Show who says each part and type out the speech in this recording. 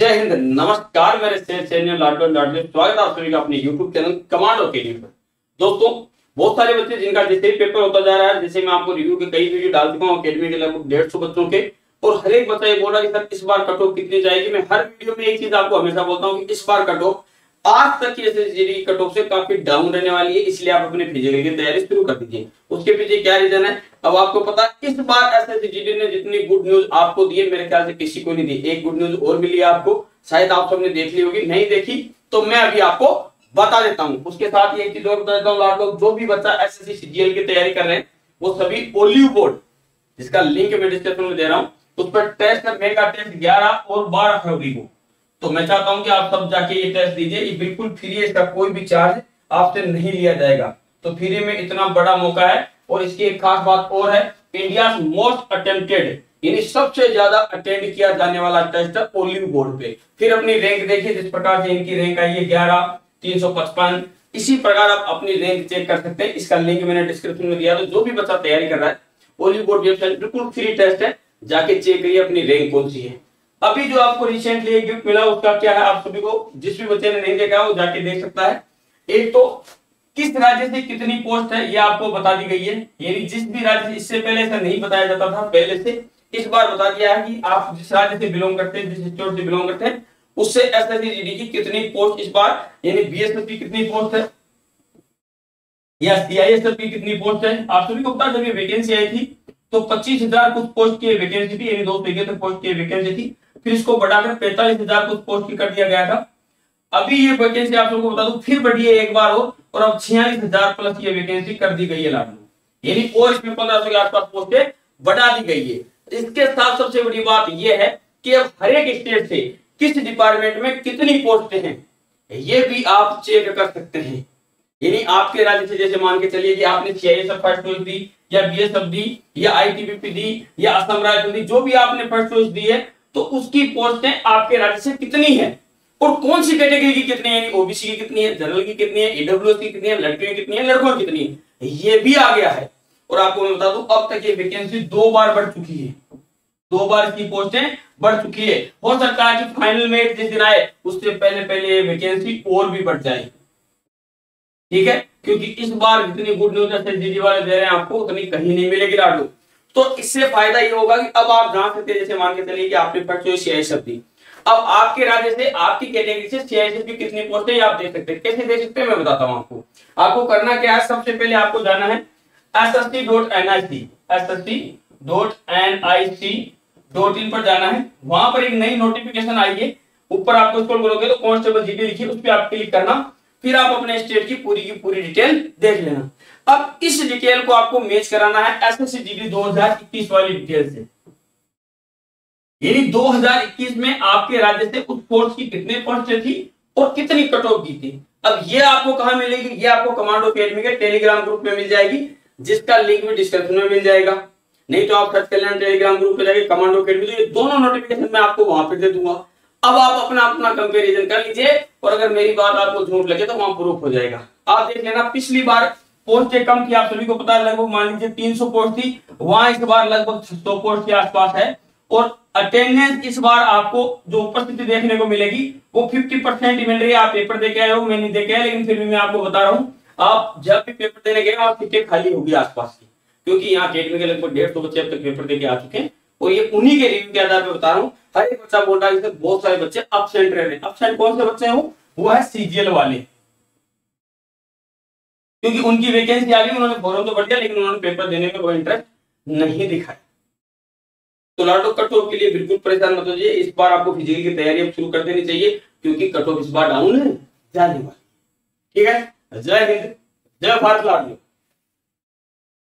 Speaker 1: जय हिंद, नमस्कार मेरे शेयर चैनल लाडलो लाडले, स्वागत है आप सभी का अपने YouTube चैनल कमांडो अकेडमी पर। दोस्तों, बहुत सारे बच्चे जिनका जैसे ही पेपर होता जा रहा है, जैसे मैं आपको रिव्यू के कई वीडियो डाल चुका हूँ अकेडमी के लगभग 150 बच्चों के, और हर एक बच्चा ये बोल रहा है कि सर इस बार कट ऑफ कितनी जाएगी। मैं हर वीडियो में एक चीज आपको हमेशा बोलता हूँ कि इस बार कट ऑफ आज तक की एसएससी कट ऑफ से काफी डाउन रहने वाली है, इसलिए आप अपने फिजिकल की तैयारी शुरू कर दीजिए। उसके पीछे क्या रीजन है अब आपको पता है। इस बार एसएससी ने जितनी गुड न्यूज आपको दी है, मेरे ख्याल से किसी को नहीं दी। एक गुड न्यूज और मिली आपको, शायद आप सबने देख ली होगी, नहीं देखी तो मैं अभी आपको बता देता हूं। उसके साथ एक चीज और बता देता हूं, आप लोग जो भी बच्चा एसएससी सीजीएल की तैयारी कर रहे हैं वो सभी ओलिव बोर्ड, जिसका लिंक मैं डिस्क्रिप्शन में दे रहा हूं, उस पर टेस्ट मेगा टेस्ट 11 और 12 फरवरी को। तो मैं चाहता हूं कि आप सब जाके ये टेस्ट दीजिए, ये बिल्कुल फ्री है, इसका कोई भी चार्ज आपसे नहीं लिया जाएगा। तो फ्री में इतना बड़ा मौका है। और इसकी एक खास बात और है, इंडिया मोस्ट अटेम्प्टेड यानी सबसे ज्यादा अटेंड किया जाने वाला टेस्ट है ओलिव बोर्ड पे। फिर अपनी रैंक देखिए, जिस प्रकार से इनकी रैंक आई है 11, 355, इसी प्रकार आप अपनी रैंक चेक कर सकते हैं। इसका लिंक मैंने डिस्क्रिप्शन में दिया। तो जो भी बच्चा तैयारी कर रहा है, ओलिव बोर्ड वेबसाइट बिल्कुल फ्री टेस्ट है, जाके चेक करिए अपनी रैंक कौन सी है। अभी जो आपको रिसेंटली एक गिफ्ट मिला उसका क्या है, आप सभी को, जिस भी बच्चे ने नहीं देखा वो जाके देख सकता है। एक तो किस राज्य से कितनी पोस्ट है ये आपको बता दी गई है, यानी जिस भी राज्य से, इससे पहले ऐसा नहीं बताया जाता था, पहले से इस बार बता दिया है कि आप जिस राज्य से बिलोंग करते हैं, जिस स्टेट से बिलोंग करते हैं, उससे एसएससी जीडी की कितनी पोस्ट इस बार, यानी बीएसएफ की कितनी पोस्ट है या सीआईएसएफ की कितनी पोस्ट है। आप सभी को पता है जब ये वैकेंसी आई थी तो 25,000 कुछ पोस्ट की वैकेंसी थी, यानी 271 पोस्ट की वैकेंसी थी। फिर इसको बढ़ाकर 45,000 कुछ पोस्ट की कर दिया गया था। अभी ये वैकेंसी आप सबको बता दूं फिर बढ़ी है एक बार और अब 46,000 प्लस ये वैकेंसी कर दी गई है लाडलो, यानी और इसमें 1500 के आसपास पोस्टें बढ़ा दी गई है। इसके साथ सबसे बड़ी बात यह है कि अब हर एक स्टेट से किस डिपार्टमेंट में कितनी पोस्टें हैं ये भी आप चेक कर सकते हैं। यानी आपके राज्य से, जैसे मान के चलिए कि आपने सीआईएसएफ फर्स्ट चॉइस दी या बीएसएफ दी या आईटीबीपी दी या असम राइफल दी, जो भी आपने फर्स्ट चॉइस दी है, तो उसकी पोस्टें आपके राज्य से कितनी है और कौन सी कैटेगरी की कितनी है, यानी ओबीसी की कितनी है, जनरल की कितनी है, ईडब्ल्यूएस की कितनी है, लड़कियों की कितनी है, लड़कों की कितनी है, ये भी आ गया है। और आपको मैं बता दूं अब तक ये वैकेंसी 2 बार बढ़ चुकी है, 2 बार इसकी पोस्टें बढ़ चुकी है। हो सकता है कि फाइनल में जिस दिन आए उससे पहले वैकेंसी और भी बढ़ जाए, ठीक है, क्योंकि इस बार जितनी गुड न्यूज एसएससी वाले दे रहे हैं आपको उतनी कहीं नहीं मिलेगी लाडलो। तो इससे फायदा ये होगा कि अब आप जान सकते हैं, जैसे मान के चलिए कि आपने फर्स्ट चॉइस सीआईएसएफ दी, अब आपके राज्य से, आपकी कैटेगरी से सीआईएसएफ की कितनी पोस्ट है आप देख सकते हैं। कैसे देख सकते हैं मैं बताता हूं आपको। आपको करना क्या है, सबसे पहले आपको जाना है ssc.nic पर जाना है। वहां पर एक नई नोटिफिकेशन आई है, ऊपर आपको स्क्रॉल करोगे तो कांस्टेबल जीडी लिखी है, उस पर आप क्लिक करना, फिर आप अपने स्टेट की पूरी डिटेल देख लेना। अब इस डिटेल को आपको मैच कराना है एसएससी जीडी 2021 वाली डिटेल से, यानी 2021 में आपके राज्य से उस पोस्ट की कितने पोस्टें थी और कितनी कट ऑफ की थी। अब ये आपको कहां मिलेगी, ये आपको कमांडो अकेडमी के टेलीग्राम ग्रुप में मिल जाएगी, जिसका लिंक भी डिस्क्रिप्शन में मिल जाएगा। नहीं तो आप सर्च कर लेना टेलीग्राम ग्रुप पे जाके कमांडो अकेडमी, तो ये दोनों नोटिफिकेशन मैं आपको वहां पे दे दूंगा। अब आप अपना कंपैरिजन कर लीजिए, और अगर मेरी बात आपको झूठ लगे तो वहां प्रूफ हो जाएगा। आप देख लेना, पिछली बार पोस्टें कम थी, आप सभी को पता है, लगभग मान लीजिए 300 पोस्ट थी, वहां इस बार लगभग 600 पोस्ट के आसपास है। और अटेंडेंस इस बार आपको जो उपस्थिति देखने को मिलेगी वो 50% मिल रही है। आप पेपर देके आए हो, मैं नहीं देके आया, लेकिन फिर भी मैं आपको बता रहा हूँ, आप जब भी पेपर देने गए आप सीटें खाली होगी आसपास की, क्योंकि यहाँ अकेडमी के लगभग 150 बच्चे अब तक पेपर देके आ चुके हैं। और ये उन्हीं के रिव्यू के आधार पर बता रहा हूँ। हर एक बच्चा बोल रहा है कि बहुत सारे बच्चे एब्सेंट रह रहे हैं। एब्सेंट कौन से बच्चे हैं, वो है सीजीएल वाले, क्योंकि उनकी वैकेंसी आ गई, उन्होंने फॉर्म तो भर दिया लेकिन उन्होंने पेपर देने में कोई इंटरेस्ट नहीं दिखाया। तो लाडलो कट ऑफ के लिए बिल्कुल परेशान मत होइए, इस बार आपको फिजिकल की तैयारी अब शुरू कर देनी चाहिए, क्योंकि कट ऑफ इस बार डाउन है जाने वाली। ठीक है, जय हिंद, जय भारत लाडलो।